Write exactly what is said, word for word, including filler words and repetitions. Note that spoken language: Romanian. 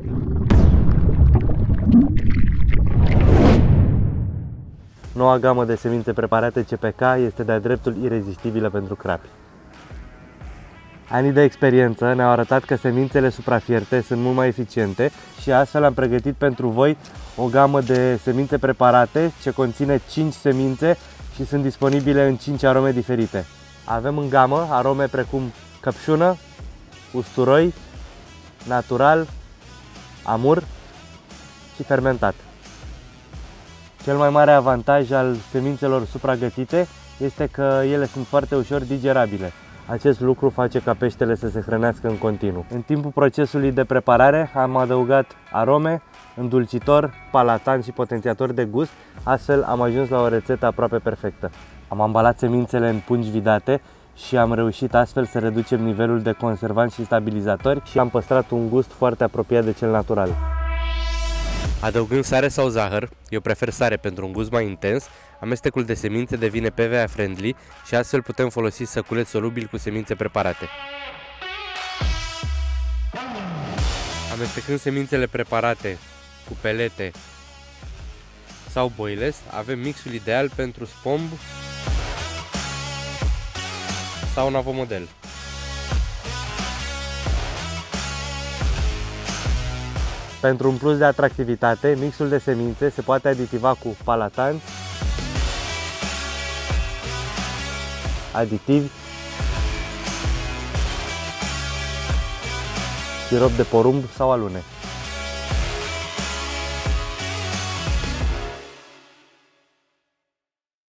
Noua gamă de semințe preparate C P K este de-a dreptul irezistibilă pentru crapi. Anii de experiență ne-au arătat că semințele suprafierte sunt mult mai eficiente și astfel am pregătit pentru voi o gamă de semințe preparate ce conține cinci semințe și sunt disponibile în cinci arome diferite. Avem în gamă arome precum căpșună, usturoi, natural, amur și fermentat. Cel mai mare avantaj al semințelor supragătite este că ele sunt foarte ușor digerabile. Acest lucru face ca peștele să se hrănească în continuu. În timpul procesului de preparare am adăugat arome, îndulcitor, palatant și potențiator de gust, astfel am ajuns la o rețetă aproape perfectă. Am ambalat semințele în pungi vidate și am reușit astfel să reducem nivelul de conservanți și stabilizatori și am păstrat un gust foarte apropiat de cel natural. Adăugând sare sau zahăr, eu prefer sare pentru un gust mai intens, amestecul de semințe devine P V A friendly și astfel putem folosi săculeți solubili cu semințe preparate. Amestecând semințele preparate cu pelete sau boiles, avem mixul ideal pentru spomb sau navomodel. Pentru un plus de atractivitate, mixul de semințe se poate aditiva cu palatanți, aditivi, sirop de porumb sau alune.